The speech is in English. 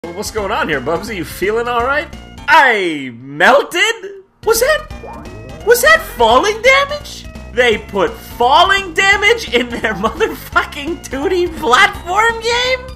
What's going on here, Bubsy? You feeling alright? I melted? Was that falling damage? They put falling damage in their motherfucking 2D platform game?